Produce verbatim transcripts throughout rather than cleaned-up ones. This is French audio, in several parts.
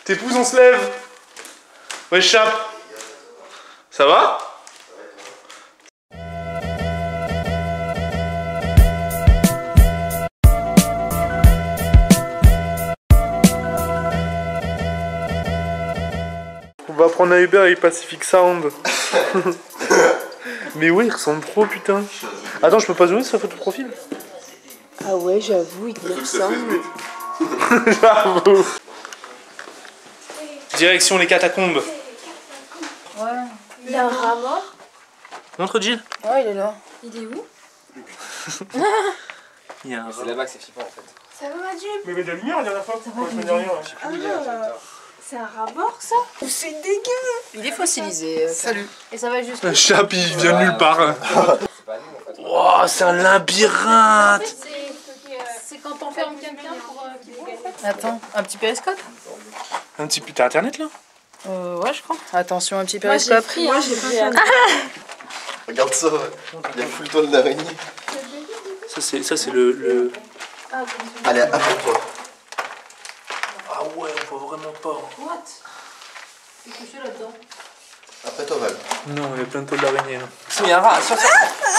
T'épouses, on se lève. Ouais, Chap. Ça va? On va prendre un Uber avec Pacific Sound. Mais oui, il ressemble trop, putain. Attends, je peux pas zoomer sur sa photo de profil? Ah ouais, j'avoue, il me ressemble. J'avoue. Direction les catacombes. Ouais. Il y a un rat mort. Montre Jill. Ouais, il est là. Il est où? Il y a un rat. C'est là-bas que c'est flippant en fait. Ça va, Jill? Mais il y avait de la lumière la dernière fois. Pourquoi il y a rien? Ah, c'est un rat mort, ça? C'est dégueu. Il est fossilisé. Euh, Salut. Et ça va juste... Un Chap, il vient de nulle part. C'est pas nous en fait. Wow, c'est un labyrinthe. C'est quand on ferme quelqu'un pour euh, qu'il bouge. Attends, un petit périscope? Un petit peu. T'as internet là? Euh, ouais, je crois. Attention, un petit périscope. Moi, j'ai pris un... Regarde ça, ouais. Il y a full toile d'araignée. Ça, c'est ça, c'est le, le... Allez, après toi. Ah ouais, on voit vraiment pas. What? C'est couché là-dedans. Après toi, Val. Non, il y a plein de toiles d'araignée là. Il y a un rat, sur ça.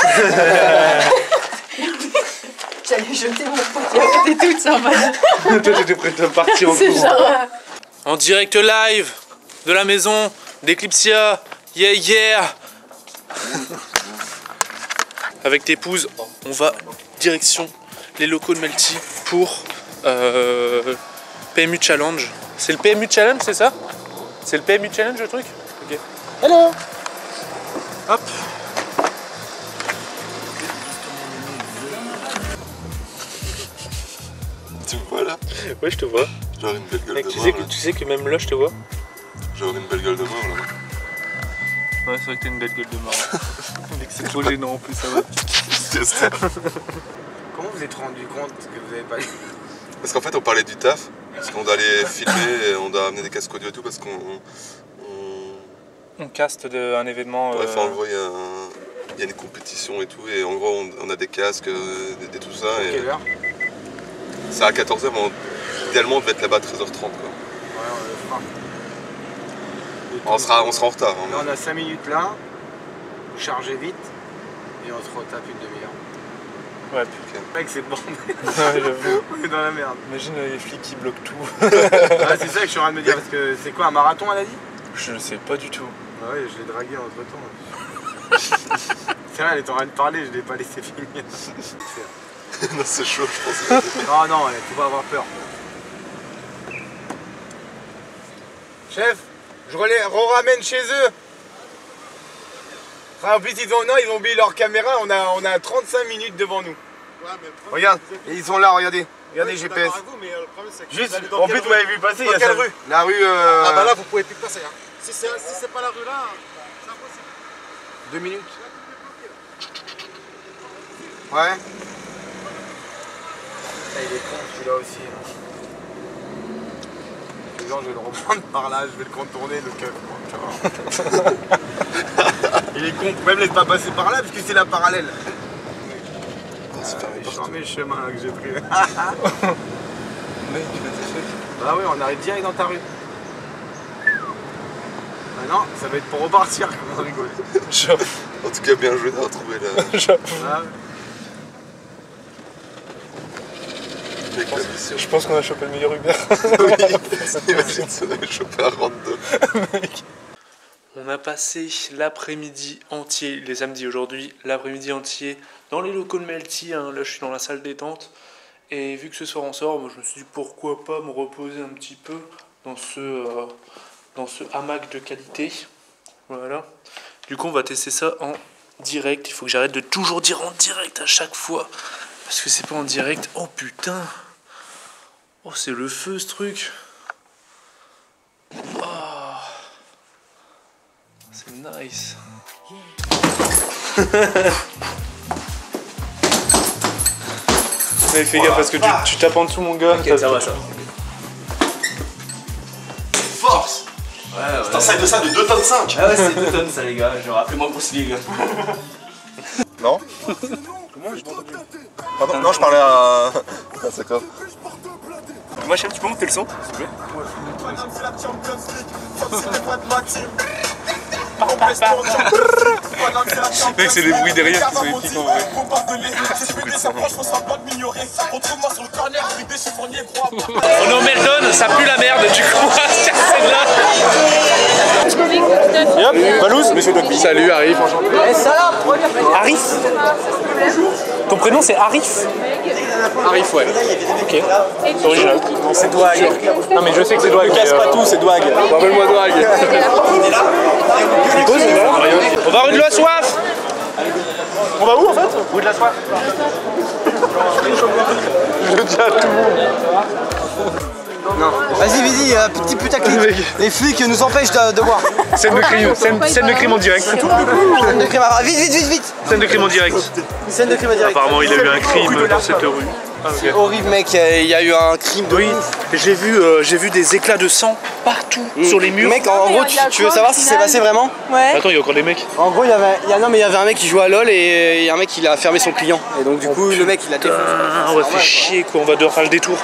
J'allais jeter mon pote. T'es toute en mode. Toi, t'étais prête à partir en C'est courant. genre. En direct live de la maison d'Eclipsia. Yeah, yeah. Avec t'épouse, on va direction les locaux de Melty pour euh, P M U Challenge. C'est le P M U Challenge, c'est ça? C'est le P M U Challenge le truc? Ok. Hello. Hop. Tu me vois là? Ouais, je te vois. Genre une belle gueule Mec, de tu, mort. sais que, là. tu sais que même là, je te vois. Genre une belle gueule de mort là. Ouais, c'est vrai que t'as une belle gueule de mort. Mec, c'est trop gênant en plus, ça va. C'est ça. Comment vous êtes rendu compte que vous avez pas eu? Parce qu'en fait on parlait du taf. Parce qu'on doit aller filmer et on doit amener des casques audio et tout parce qu'on. On, On caste de, un événement. bref, euh, en gros il y, a un- il y a une compétition et tout. Et en gros on, on a des casques, euh, des, des tout ça. Et Quelle heure? c'est à quatorze heures, mais on- idéalement on devait être là-bas à treize heures trente. Quoi. Ouais, on le fera. On sera, on sera en retard. Là Hein, on a cinq minutes là, vous chargez vite et on se retape une demi-heure. Ouais, putain. Mec c'est bon, Ouais, j'avoue. on est dans la merde. Imagine euh, les flics qui bloquent tout. Ah, c'est ça que je suis en train de me dire parce que c'est quoi un marathon elle a dit? Je ne sais pas du tout. Ah ouais, je l'ai dragué entre temps. C'est vrai, elle est en train de parler, je l'ai pas laissé finir. non, c'est chaud, je pense. Non, non, il faut pas avoir peur. Chef, je relais, ramène chez eux. Ah, en plus, ils ont, non, ils ont oublié leur caméra, on a, on a trente-cinq minutes devant nous. Regarde, et ils sont là, regardez. Regardez G P S. Juste, en plus, vous m'avez vu passer, il y a quelle ça- rue? La rue. Euh... Ah bah là vous pouvez plus passer hein. Si c'est si c'est pas la rue là, c'est impossible. Deux minutes. Ouais. Ah, il est con celui-là aussi. Les gens, je vais le reprendre par là, je vais le contourner le keuf. Il est con, vous pouvez me laisser pas passer par là parce que c'est la parallèle. Ah, c'est pas Je important. mes chemins là, que j'ai pris. Mec, tu fais des trucs. Bah oui, on arrive direct dans ta rue. Bah non, ça va être pour repartir, comment rigoler. En tout cas, bien joué d'avoir trouvé la. Ah, Avec la mission. Je pense qu'on a chopé le meilleur Uber. Imagine si on avait chopé un random. On a passé l'après-midi entier, les samedis aujourd'hui, l'après-midi entier dans les locaux de Melty. Hein. Là, je suis dans la salle détente. Et vu que ce soir on sort, moi, je me suis dit pourquoi pas me reposer un petit peu dans ce, euh, dans ce hamac de qualité. Voilà. Du coup, on va tester ça en direct. Il faut que j'arrête de toujours dire en direct à chaque fois. Parce que c'est pas en direct. Oh putain. Oh, c'est le feu ce truc. Oh. C'est nice. Mais fais gaffe parce que tu, tu tapes en dessous mon gars. Ok, ça va ça. Force. Ouais, ouais. C'est un sac de ça de deux tonnes cinq. Ah ouais, c'est deux tonnes ça les gars, genre appelez-moi Bruce Lee. Non? Comment je Pardon, non, je parlais à. Ah, d'accord. Moi, chef, tu peux monter le son, s'il te plaît? Mec, c'est les bruits derrière qui sont épiques en vrai. On est au Meldon, ça pue la merde, du coup on va se casser de là. Et hop, Valouz, monsieur Dogby. Salut Arif, enchanté. Arif? Ton prénom c'est Arif? Arif, ouais. Ok. C'est original. Non, c'est Douag. Non mais je sais que c'est Douag. Ne casse pas tout, c'est Douag. Rappelle-moi Douag. On va rue de la Soif. On va où en fait? Rue de la Soif. Je le dis à tout le monde. Non. Vas-y, vas-y, euh, petit putaclic. Les flics nous empêchent de, de voir. Scène de crime, scène, scène de crime en direct. Scène de crime, ah, vite, vite, vite, vite. Scène de crime en direct. Scène de crime en direct. Apparemment il a eu un crime dans cette rue. Ah, okay. C'est horrible mec, il y a eu un crime de oui, ouf. J'ai vu, euh, j'ai vu des éclats de sang partout mmh. sur les murs. Mec, en, en gros, tu, tu veux savoir ce qui s'est passé vraiment? Ouais. Attends, il y a encore des mecs. En gros, il y avait, il y a, non, mais il y avait un mec qui jouait à LoL et il y a un mec qui a fermé son client. Et donc du coup, oh, le mec il a défoncé. On va faire chier quoi, on va devoir faire le détour.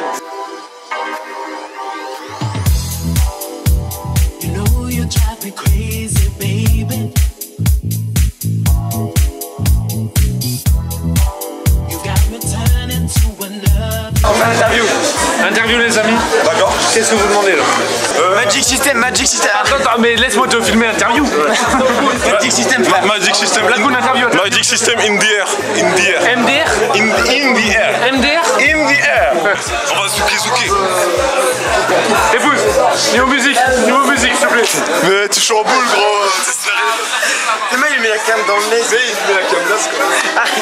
Interview. Interview les amis. D'accord. Qu'est-ce que vous demandez là? euh, Magic System, Magic System. Attends, attends, mais laisse-moi te filmer interview. Ouais. Magic System, Magic System. Lagoon interview. Magic System in the air. In the air. M D R. In, in the air. M D R. In the air. On va zouker zouker. Épouse, niveau musique, niveau musique s'il te plaît. Mais tu chamboule gros. C'est sérieux. Le mec il met la cam dans le nez. Mais il met la cam là c'est quoi.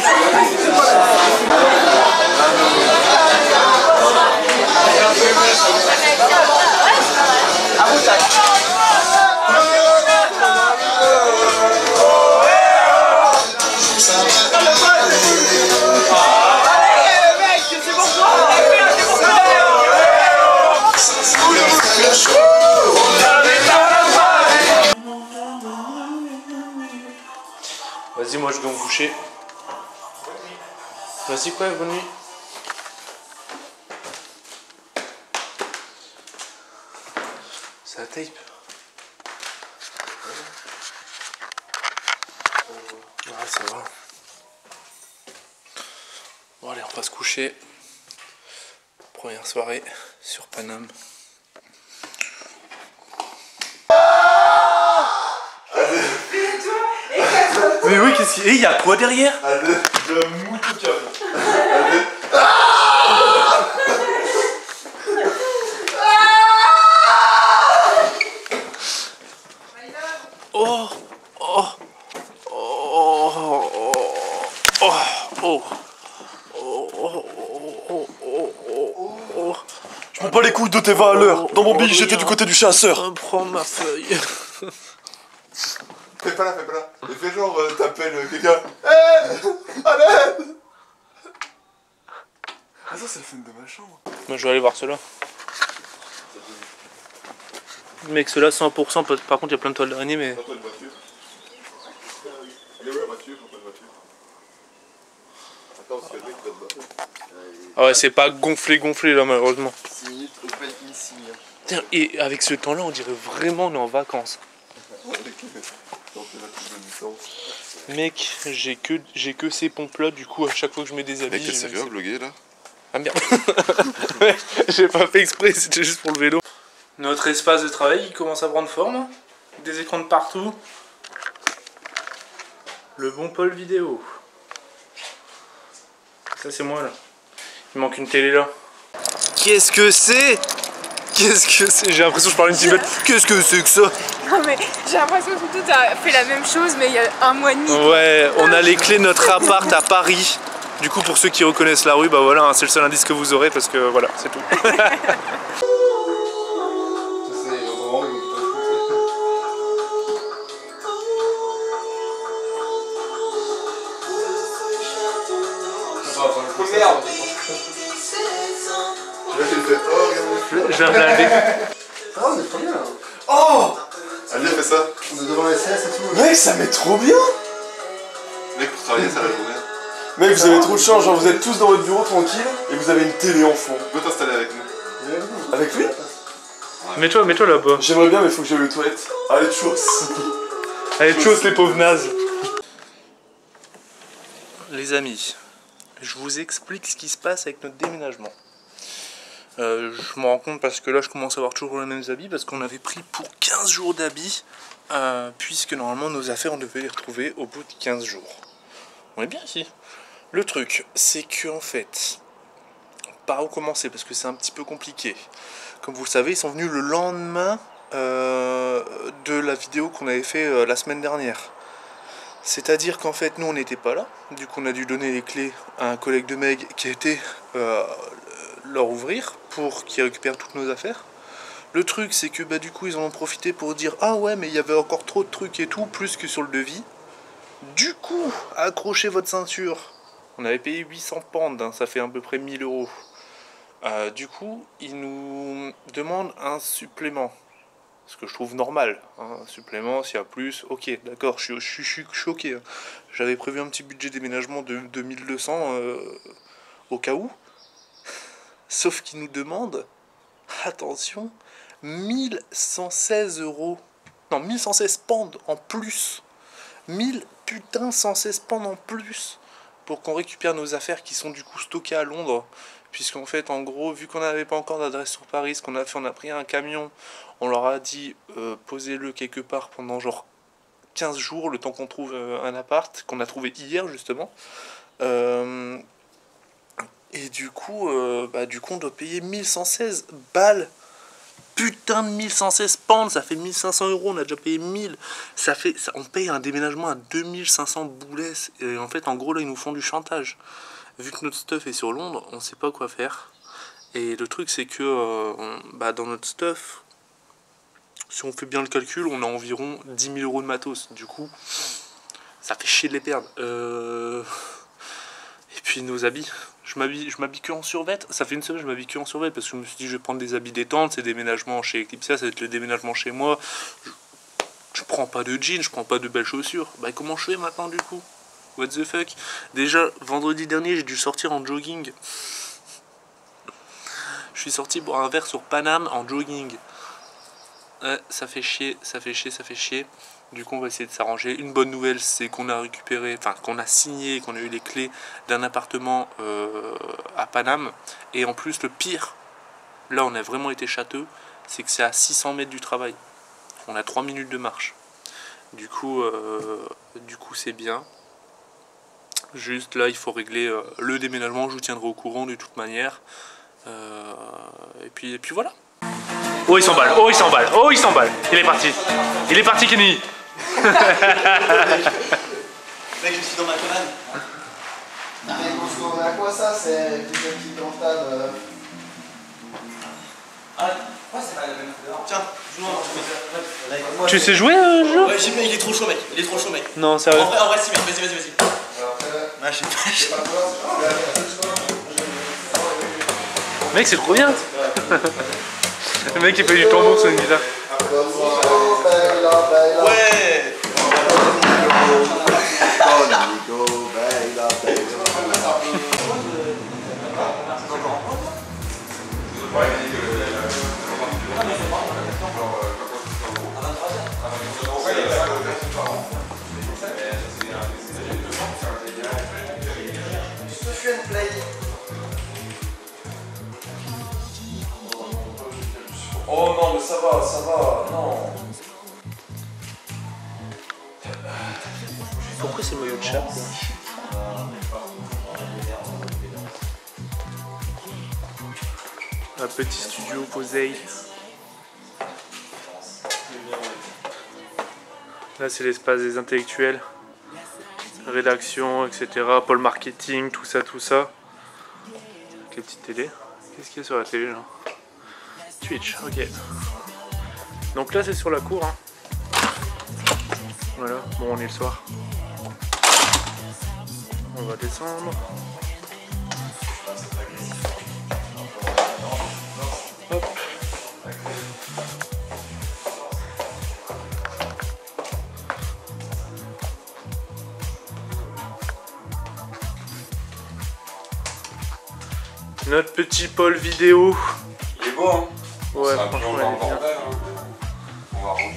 Vas-y, moi je vais me coucher. Vas-y, quoi, bonne nuit. C'est la tape. Ouais, ça va. Bon, allez, on va se coucher. Première soirée sur Paname. Mais oui, qu'est-ce qu'il y a? Il y a quoi derrière? De moutoukam. Oh, oh, oh, oh, oh, oh, oh, oh. Je m'en bats les couilles de tes valeurs. Dans mon billet, j'étais du côté du chasseur. Prends ma feuille. Fais pas là, fais pas là. Et fais genre, euh, t'appelles euh, quelqu'un. Hé, à l'aide. Ah ça c'est le film de ma chambre. Moi je vais aller voir ceux-là. Mec, ceux-là cent pour cent, par contre il y a plein de toiles d'araignée mais... Pas de voiture. Elle est où la voiture? Pas de voiture. Attends, parce que le mec doit te battre. Ah ouais, c'est pas gonflé gonflé là malheureusement. six minutes, open insigne. Tiens, et avec ce temps-là on dirait vraiment on est en vacances. Mec, j'ai que, j'ai que ces pompes-là, du coup, à chaque fois que je mets des habits... Mec, t'es sérieux à vlogger, là? Ah merde. Ouais, j'ai pas fait exprès, c'était juste pour le vélo. Notre espace de travail, il commence à prendre forme. Des écrans de partout. Le bon pôle vidéo. Ça, c'est moi, là. Il manque une télé, là. Qu'est-ce que c'est? Qu'est-ce que c'est? J'ai l'impression que je parle une tibette. Qu'est-ce que c'est que ça? Non mais j'ai l'impression que tout a fait la même chose mais il y a un mois et demi. Ouais, on a les clés de notre appart à Paris. Du coup, pour ceux qui reconnaissent la rue, bah voilà, hein, c'est le seul indice que vous aurez parce que voilà, c'est tout. Merde. Je viens de l'enlever. Ah on est trop bien. Oh Allez, fais ça. On est devant la S S et tout. Mec, ça met trop bien. Mec, pour travailler, ça va trop bien. Mec, vous avez trop de chance, genre vous êtes tous dans votre bureau tranquille et vous avez une télé en fond. Tu peux t'installer avec nous. Avec lui? Mets-toi, mets-toi là-bas. J'aimerais bien, mais faut que j'aille aux toilettes. Allez, tchuos. Allez, tchuos les pauvres nazes. Les amis, je vous explique ce qui se passe avec notre déménagement. Euh, je me rends compte parce que là je commence à avoir toujours les mêmes habits parce qu'on avait pris pour quinze jours d'habits euh, puisque normalement nos affaires on devait les retrouver au bout de quinze jours. On est bien ici. Le truc c'est que en fait, par où commencer parce que c'est un petit peu compliqué. Comme vous le savez, ils sont venus le lendemain euh, de la vidéo qu'on avait fait euh, la semaine dernière. C'est-à-dire qu'en fait nous on n'était pas là, du coup on a dû donner les clés à un collègue de Meg qui était euh, leur ouvrir pour qu'ils récupèrent toutes nos affaires. Le truc c'est que bah du coup ils en ont profité pour dire ah ouais mais il y avait encore trop de trucs et tout plus que sur le devis. Du coup accrochez votre ceinture. On avait payé huit cents pounds, hein, ça fait à peu près mille euros. Euh, du coup ils nous demandent un supplément. Ce que je trouve normal, hein. Un supplément, s'il y a plus, ok, d'accord, je, je, je suis choqué. Hein. J'avais prévu un petit budget déménagement de, de mille deux cents euh, au cas où. Sauf qu'ils nous demandent, attention, mille cent seize euros. Non, mille cent seize pounds en plus. mille putain cent seize pounds en plus. Pour qu'on récupère nos affaires qui sont du coup stockées à Londres. Puisqu'en fait, en gros, vu qu'on n'avait pas encore d'adresse sur Paris, ce qu'on a fait, on a pris un camion, on leur a dit euh, posez-le quelque part pendant genre quinze jours, le temps qu'on trouve euh, un appart, qu'on a trouvé hier justement. Euh, et du coup, euh, bah, du coup, on doit payer mille cent seize balles. Putain de mille cent seize pounds, ça fait mille cinq cents euros, on a déjà payé mille. Ça fait, ça, on paye un déménagement à deux mille cinq cents boulets. Et en fait, en gros, là, ils nous font du chantage. Vu que notre stuff est sur Londres, on sait pas quoi faire. Et le truc c'est que euh, on, bah, dans notre stuff, si on fait bien le calcul, on a environ dix mille euros de matos. Du coup, ça fait chier de les perdre. Euh... Et puis nos habits. Je m'habille je m'habille que en survêt. Ça fait une semaine que je m'habille que en survêt parce que je me suis dit je vais prendre des habits détente. C'est déménagement chez Eclipsia, ça va être le déménagement chez moi. Je, je prends pas de jeans, je prends pas de belles chaussures. Bah comment je fais maintenant du coup? What the fuck? Déjà, vendredi dernier, j'ai dû sortir en jogging. Je suis sorti boire un verre sur Paname en jogging. Ouais, ça fait chier, ça fait chier, ça fait chier. Du coup, on va essayer de s'arranger. Une bonne nouvelle, c'est qu'on a récupéré, enfin, qu'on a signé, qu'on a eu les clés d'un appartement euh, à Paname. Et en plus, le pire, là, on a vraiment été châteux, c'est que c'est à six cents mètres du travail. On a trois minutes de marche. Du coup, euh, du coup, c'est bien. Juste là il faut régler euh, le déménagement, je vous tiendrai au courant de toute manière. Euh, et, puis, et puis voilà. Oh il s'emballe, oh il s'emballe, oh il s'emballe. Il est parti. Il est parti Kenny. Mec je suis dans ma cabane. Mais on se tourne à quoi ça? C'est des petits comptables. Ah ouais c'est pas la même dehors. Tiens, joue un Tu sais jouer euh, jeu? Ouais il est trop chaud mec, il est trop chaud mec. Non sérieux. En vrai, en vrai si mec, vas-y vas-y vas-y. Ah je sais pas, je sais pas. Mec c'est trop bien. Le mec il fait du tambour sur une guitare. Ouais. Oh non, mais ça va, ça va, non. Pourquoi c'est le maillot de chat? Un petit studio posé. Là c'est l'espace des intellectuels. Rédaction, et cetera. Pôle marketing, tout ça, tout ça. Avec les petites télés. Qu'est-ce qu'il y a sur la télé là? Twitch, ok. Donc là c'est sur la cour. Hein. Voilà, bon on est le soir. On va descendre. Hop. Notre petit pôle vidéo. Il est beau hein. Ouais, Ça, franchement, on va elle en est bien. bordel, hein. On va ranger.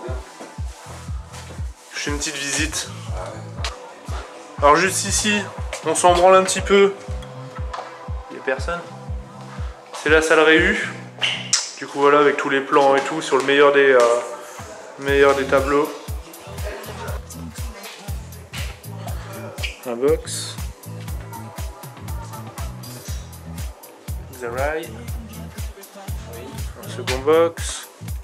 Je fais une petite visite. Alors juste ici, on s'en branle un petit peu. Il n'y a personne. C'est la salle réu. Du coup voilà, avec tous les plans et tout, sur le meilleur des, euh, meilleur des tableaux. Un box. The right. Un second box.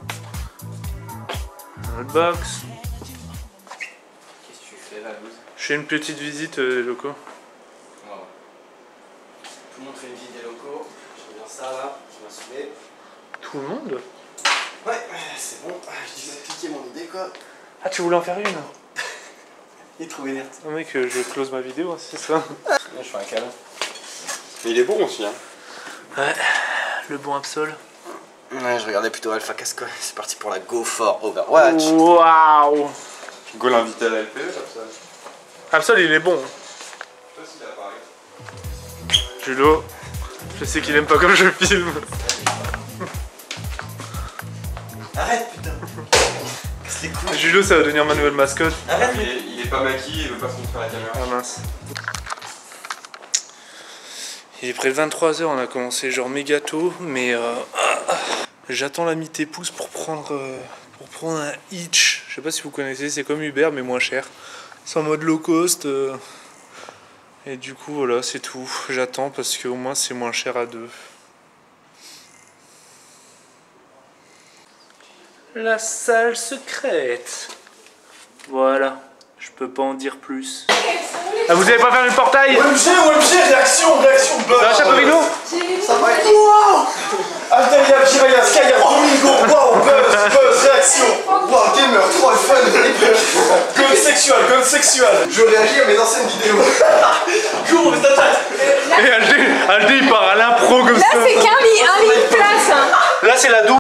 Un autre box. Qu'est-ce que tu fais là, Louise? Je fais une petite visite euh, des locaux. Wow. Tout le monde fait une visite des locaux. Je regarde ça là, je m'en souviens. Tout le monde? Ouais, c'est bon. Je dis expliquer mon idée quoi. Ah, tu voulais en faire une? Il est trop énervé. Oh mec, euh, je close ma vidéo, c'est ça. Je fais un câlin. Mais il est bon aussi, hein. Ouais, le bon Absol. Ouais, je regardais plutôt Alpha Casco. C'est parti pour la Go for Overwatch. Waouh! Go l'invité à la L P E, comme ça. Absol, il est bon. Je sais pas s'il a Paris. Julo, je sais qu'il aime pas comme je filme. Arrête putain. C'est cool. Julo, ça va devenir ma nouvelle mascotte. Arrête. Il est, il est pas maquillé, il veut pas se montrer à la caméra. Ah mince. Il est près de vingt-trois heures, on a commencé genre méga tôt, mais euh, j'attends la mi-té pouce pour prendre, euh, pour prendre un Hitch. Je sais pas si vous connaissez, c'est comme Uber mais moins cher. C'est en mode low cost. Euh, et du coup voilà, c'est tout. J'attends parce qu'au moins c'est moins cher à deux. La salle secrète. Voilà, je peux pas en dire plus. Ah, vous avez pas fermé le portail? O M G, O M G, réaction, réaction, buzz. Ça va, Chapeau Mignon? Ça va être Wow Altaria, Jiraya, Skyer, Domingo, wow, buzz, buzz, réaction. wow, gamer, trop le fun. Gun sexual, gun sexual. Je réagis à mes anciennes vidéos. Cours, mais t'attaques. Et Aldé, Aldé il part à l'impro comme Là, ça. c'est qu'un lit, un lit de place. Hein. Là c'est la double.